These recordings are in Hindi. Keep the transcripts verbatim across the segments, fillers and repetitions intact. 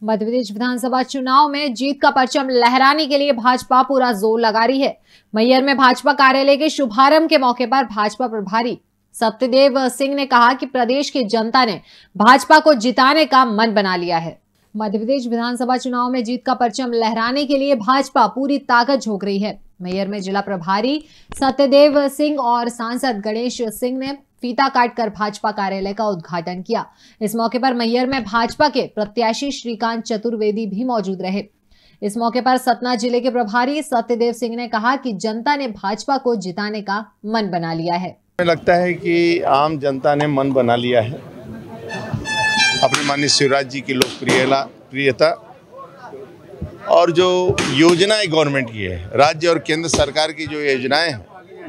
मध्य प्रदेश विधानसभा चुनाव में जीत का परचम लहराने के लिए भाजपा पूरा जोर लगा रही है। मैहर में भाजपा कार्यालय के शुभारंभ के मौके पर भाजपा प्रभारी सत्यदेव सिंह ने कहा कि प्रदेश की जनता ने भाजपा को जिताने का मन बना लिया है। मध्य प्रदेश विधानसभा चुनाव में जीत का परचम लहराने के लिए भाजपा पूरी ताकत झोंक रही है। मैहर में जिला प्रभारी सत्यदेव सिंह और सांसद गणेश सिंह ने फीता काटकर भाजपा कार्यालय का उद्घाटन किया। इस मौके पर मैहर में भाजपा के प्रत्याशी श्रीकांत चतुर्वेदी भी मौजूद रहे। इस मौके पर सतना जिले के प्रभारी सत्यदेव सिंह ने कहा कि जनता ने भाजपा को जिताने का मन बना लिया है। मुझे लगता है कि आम जनता ने मन बना लिया है। अपने माननीय शिवराज जी की लोकप्रियता प्रियता और जो योजनाएं गवर्नमेंट की है, राज्य और केंद्र सरकार की जो योजनाएं हैं,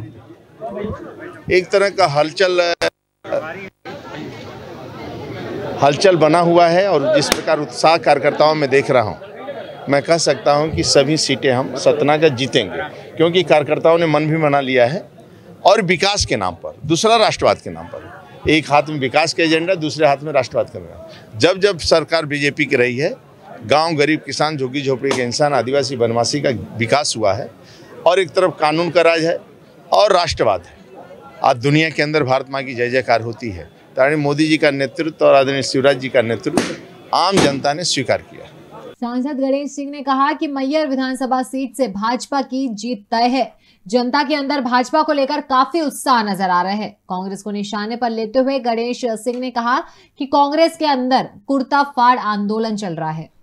एक तरह का हलचल हलचल बना हुआ है। और जिस प्रकार उत्साह कार्यकर्ताओं में देख रहा हूं, मैं कह सकता हूं कि सभी सीटें हम सतना का जीतेंगे, क्योंकि कार्यकर्ताओं ने मन भी बना लिया है। और विकास के नाम पर, दूसरा राष्ट्रवाद के नाम पर, एक हाथ में विकास का एजेंडा, दूसरे हाथ में राष्ट्रवाद का एजेंडा। जब जब सरकार बीजेपी की रही है, गांव, गरीब, किसान, झुग्गी झोपड़ी के इंसान, आदिवासी, वनवासी का विकास हुआ है। और एक तरफ कानून का राज है और राष्ट्रवाद है। आज दुनिया के अंदर भारत माँ की जय जयकार होती है। आदरणीय मोदी जी का नेतृत्व और आदरणीय शिवराज जी का नेतृत्व आम जनता ने स्वीकार किया। सांसद गणेश सिंह ने कहा कि मैहर विधानसभा सीट से भाजपा की जीत तय है। जनता के अंदर भाजपा को लेकर काफी उत्साह नजर आ रहा है। कांग्रेस को निशाने पर लेते हुए गणेश सिंह ने कहा कि कांग्रेस के अंदर कुर्ता फाड़ आंदोलन चल रहा है।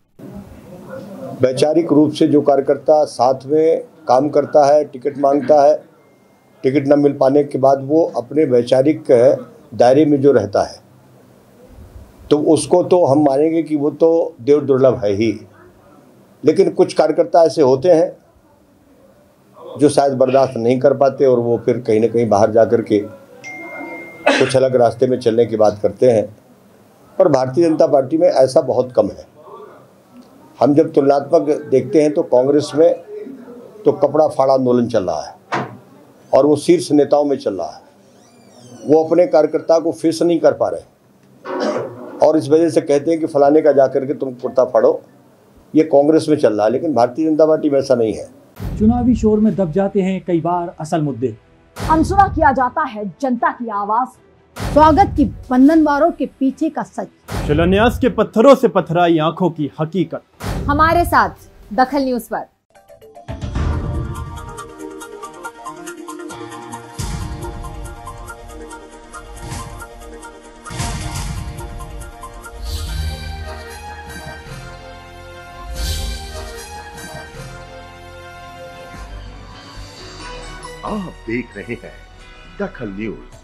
वैचारिक रूप से जो कार्यकर्ता साथ में काम करता है, टिकट मांगता है, टिकट न मिल पाने के बाद वो अपने वैचारिक दायरे में जो रहता है, तो उसको तो हम मानेंगे कि वो तो देव दुर्लभ है ही। लेकिन कुछ कार्यकर्ता ऐसे होते हैं जो शायद बर्दाश्त नहीं कर पाते और वो फिर कहीं ना कहीं बाहर जाकर के कुछ अलग रास्ते में चलने की बात करते हैं। पर भारतीय जनता पार्टी में ऐसा बहुत कम है। हम जब तुलनात्मक देखते हैं तो कांग्रेस में तो कपड़ा फाड़ा आंदोलन चल रहा है और वो शीर्ष नेताओं में चल रहा है। वो अपने कार्यकर्ता को फेस नहीं कर पा रहे और इस वजह से कहते हैं कि फलाने का जाकर के तुम कुर्ता फाड़ो। ये कांग्रेस में चल रहा है, लेकिन भारतीय जनता पार्टी में ऐसा नहीं है। चुनावी शोर में दब जाते हैं कई बार असल मुद्दे। अनसुना किया जाता है जनता की आवाज। स्वागत की बंधनवारों के पीछे का सच, शिलान्यास के पत्थरों से पथराई आंखों की हकीकत। हमारे साथ दखल न्यूज पर। आप देख रहे हैं दखल न्यूज।